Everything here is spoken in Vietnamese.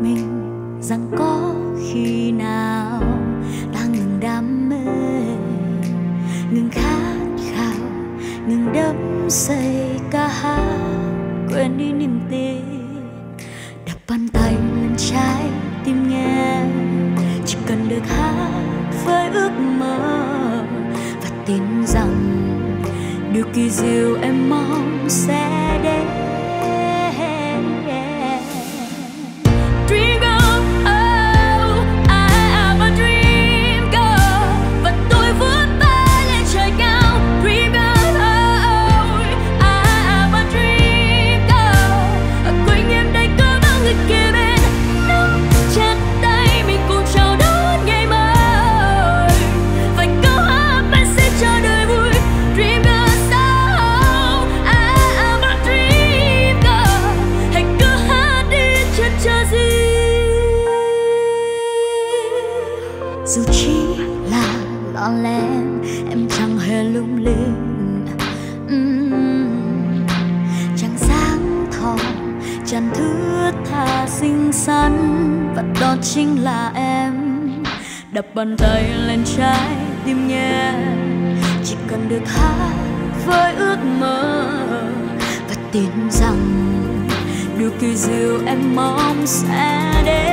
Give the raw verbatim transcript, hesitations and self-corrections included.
mình rằng có khi nào ta ngừng đam mê, ngừng khát khao, ngừng đắm say ca hát, quên đi niềm tin. Đập bàn tay lên trái tim nghe, chỉ cần được hát với ước mơ và tin rằng điều kỳ diệu em mong sẽ đến. Dream girl, oh, I am a dream girl, và tôi vút tay lên trời cao. Dream girl, oh, I am a dream girl, ở quanh em đây có bao người kia bên, nắm chặt tay mình cùng chào đón ngày mới. Vài câu hát bên sẽ cho đời vui. Dream girl, oh, I am a dream girl, hãy cứ hát đi chân chờ gì. Dù chỉ là lon lén, em chẳng hề lung linh, uhm, chẳng sáng thọ, chẳng thướt tha xinh xắn, và đó chính là em. Đập bàn tay lên trái tim nghe, chỉ cần được hát với ước mơ và tin rằng điều kỳ diệu em mong sẽ đến.